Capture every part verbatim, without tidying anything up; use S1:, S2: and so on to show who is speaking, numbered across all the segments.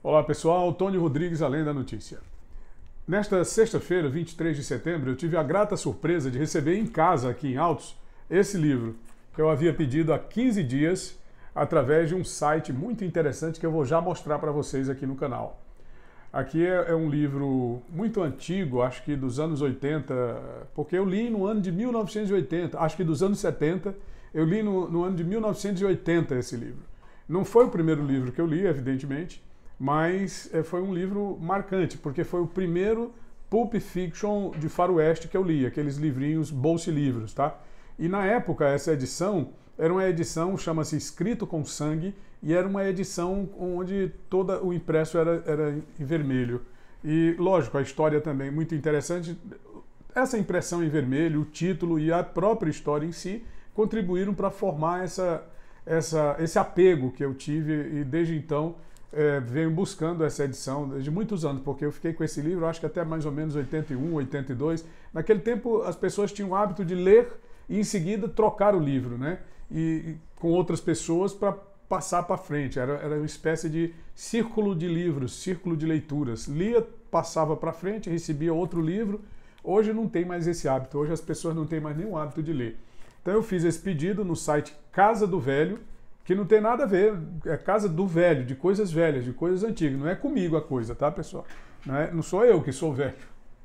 S1: Olá pessoal, Tony Rodrigues, Além da Notícia. Nesta sexta-feira, vinte e três de setembro, eu tive a grata surpresa de receber em casa, aqui em Altos, esse livro que eu havia pedido há quinze dias através de um site muito interessante que eu vou já mostrar para vocês aqui no canal. Aqui é, é um livro muito antigo, acho que dos anos oitenta, porque eu li no ano de mil novecentos e oitenta, acho que dos anos setenta, eu li no, no ano de mil novecentos e oitenta esse livro. Não foi o primeiro livro que eu li, evidentemente, mas foi um livro marcante, porque foi o primeiro pulp fiction de faroeste que eu li, aqueles livrinhos bolsilivros, tá? E na época, essa edição era uma edição, chama-se Escrito com Sangue, e era uma edição onde todo o impresso era, era em vermelho. E, lógico, a história também muito interessante. Essa impressão em vermelho, o título e a própria história em si contribuíram para formar essa, essa, esse apego que eu tive, e desde então É, venho buscando essa edição desde muitos anos, porque eu fiquei com esse livro, acho que até mais ou menos oitenta e um, oitenta e dois. Naquele tempo, as pessoas tinham o hábito de ler e, em seguida, trocar o livro, né? E, e com outras pessoas para passar para frente. Era, era uma espécie de círculo de livros, círculo de leituras. Lia, passava para frente, recebia outro livro. Hoje não tem mais esse hábito. Hoje as pessoas não têm mais nenhum hábito de ler. Então eu fiz esse pedido no site Casa do Velho, que não tem nada a ver, é Casa do Velho, de coisas velhas, de coisas antigas. Não é comigo a coisa, tá, pessoal? Não, é, não sou eu que sou velho.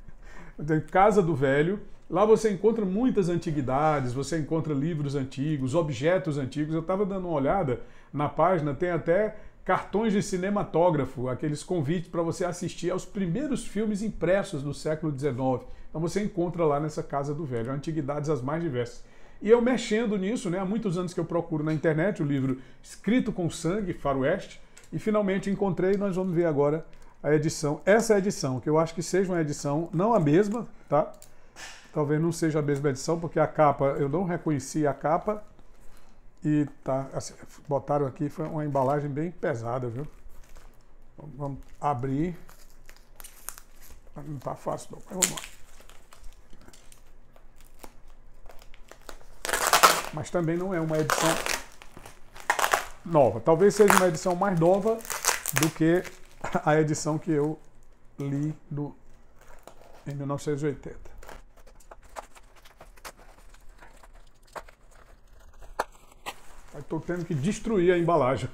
S1: Casa do Velho, lá você encontra muitas antiguidades, você encontra livros antigos, objetos antigos. Eu estava dando uma olhada na página, tem até cartões de cinematógrafo, aqueles convites para você assistir aos primeiros filmes impressos do século dezenove. Então você encontra lá nessa Casa do Velho, antiguidades as mais diversas. E eu mexendo nisso, né, há muitos anos que eu procuro na internet o livro Escrito com Sangue, Faroeste, e finalmente encontrei. Nós vamos ver agora a edição. Essa é a edição, que eu acho que seja uma edição, não a mesma, tá? Talvez não seja a mesma edição, porque a capa, eu não reconheci a capa, e tá, assim, botaram aqui, foi uma embalagem bem pesada, viu? Vamos abrir. Não tá fácil não, mas vamos lá. Mas também não é uma edição nova. Talvez seja uma edição mais nova do que a edição que eu li do, em mil novecentos e oitenta. Estou tendo que destruir a embalagem.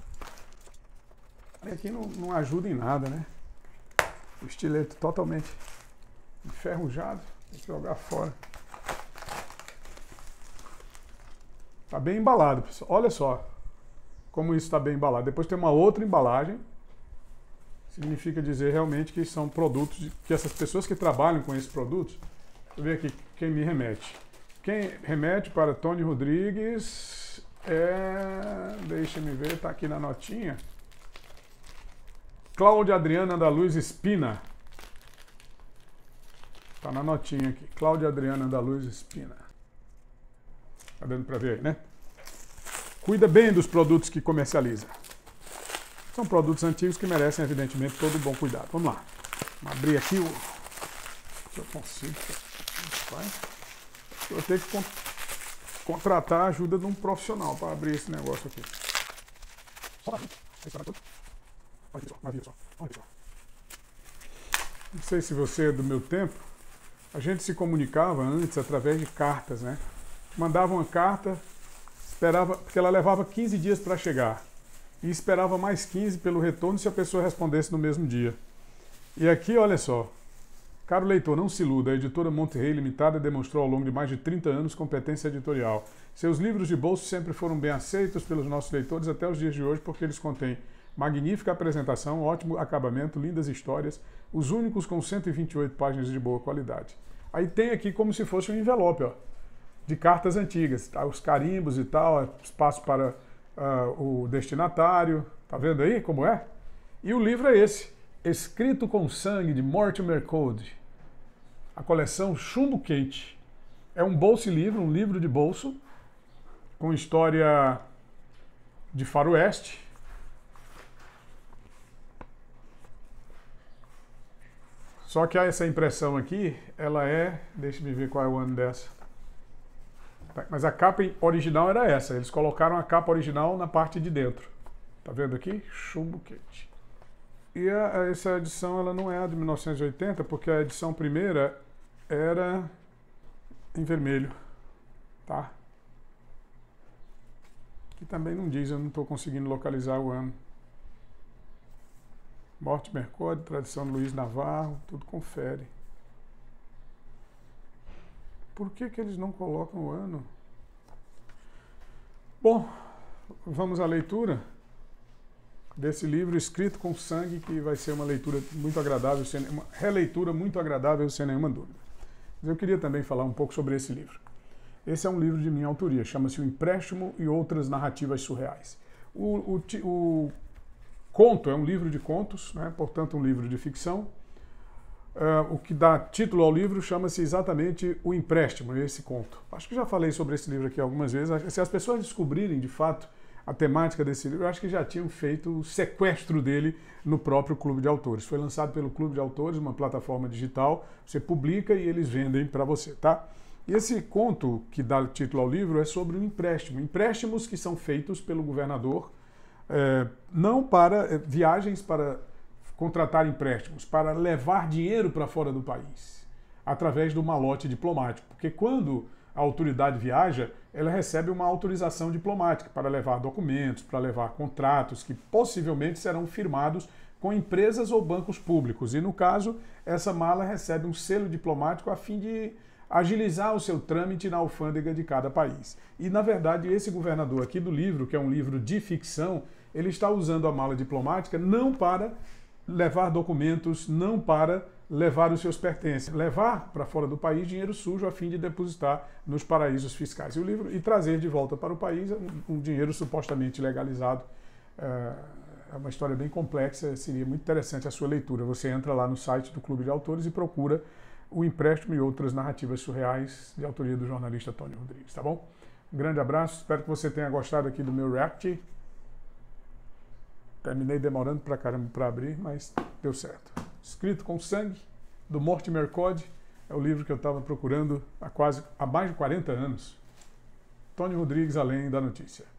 S1: Aqui não, não ajuda em nada, né? O estilete totalmente enferrujado. Tem que jogar fora. Está bem embalado, pessoal. Olha só como isso está bem embalado. Depois tem uma outra embalagem. Significa dizer realmente que são produtos, de, que essas pessoas que trabalham com esses produtos... Deixa eu ver aqui quem me remete. Quem remete para Tony Rodrigues é... Deixa-me ver, está aqui na notinha. Cláudia Adriana da Luz Espina. Está na notinha aqui. Cláudia Adriana da Luz Espina. Tá dando para ver aí, né? Cuida bem dos produtos que comercializa. São produtos antigos que merecem, evidentemente, todo bom cuidado. Vamos lá. Vamos abrir aqui o... Se eu consigo. Eu vou ter que con... contratar a ajuda de um profissional para abrir esse negócio aqui. Não sei se você é do meu tempo. A gente se comunicava antes através de cartas, né? Mandava uma carta, esperava, porque ela levava quinze dias para chegar, e esperava mais quinze pelo retorno se a pessoa respondesse no mesmo dia. E aqui, olha só, caro leitor, não se iluda, a editora Monterrey Limitada demonstrou ao longo de mais de trinta anos competência editorial. Seus livros de bolso sempre foram bem aceitos pelos nossos leitores até os dias de hoje, porque eles contêm magnífica apresentação, ótimo acabamento, lindas histórias, os únicos com cento e vinte e oito páginas de boa qualidade. Aí tem aqui como se fosse um envelope, ó, de cartas antigas, tá? Os carimbos e tal, espaço para uh, o destinatário, tá vendo aí como é? E o livro é esse, Escrito com Sangue, de Mortimer Code, a coleção Chumbo Quente. É um bolso-livro, um livro de bolso, com história de faroeste. Só que essa impressão aqui, ela é, deixa eu ver qual é o ano dessa. Mas a capa original era essa, eles colocaram a capa original na parte de dentro. Tá vendo aqui? Chumbo quente. E a, essa edição ela não é a de mil novecentos e oitenta, porque a edição primeira era em vermelho, tá? Que também não diz, eu não estou conseguindo localizar o ano. Mortimer Code, tradução de Luiz Navarro, tudo confere. Por que que eles não colocam o ano? Bom, vamos à leitura desse livro escrito com sangue, que vai ser uma leitura muito agradável, uma releitura muito agradável, sem nenhuma dúvida. Mas eu queria também falar um pouco sobre esse livro. Esse é um livro de minha autoria, chama-se O Empréstimo e Outras Narrativas Surreais. O, o, o conto é um livro de contos, né? Portanto um livro de ficção. Uh, o que dá título ao livro chama-se exatamente O Empréstimo, esse conto. Acho que já falei sobre esse livro aqui algumas vezes. Se as pessoas descobrirem de fato a temática desse livro, eu acho que já tinham feito o sequestro dele no próprio Clube de Autores. Foi lançado pelo Clube de Autores, uma plataforma digital, você publica e eles vendem para você, tá? E esse conto que dá título ao livro é sobre um empréstimo. Empréstimos que são feitos pelo governador, é, não para é, viagens para contratar empréstimos, para levar dinheiro para fora do país, através do malote diplomático. Porque quando a autoridade viaja, ela recebe uma autorização diplomática para levar documentos, para levar contratos que possivelmente serão firmados com empresas ou bancos públicos. E no caso, essa mala recebe um selo diplomático a fim de agilizar o seu trâmite na alfândega de cada país. E, na verdade, esse governador aqui do livro, que é um livro de ficção, ele está usando a mala diplomática não para levar documentos, não para levar os seus pertences, levar para fora do país dinheiro sujo a fim de depositar nos paraísos fiscais. E, o livro, e trazer de volta para o país um, um dinheiro supostamente legalizado. É uma história bem complexa, seria muito interessante a sua leitura. Você entra lá no site do Clube de Autores e procura O Empréstimo e Outras Narrativas Surreais, de autoria do jornalista Tony Rodrigues, tá bom? Um grande abraço, espero que você tenha gostado aqui do meu react. Terminei demorando pra caramba para abrir, mas deu certo. Escrito com sangue, do Mortimer Code, é o livro que eu estava procurando há quase há mais de quarenta anos. Tony Rodrigues, Além da Notícia.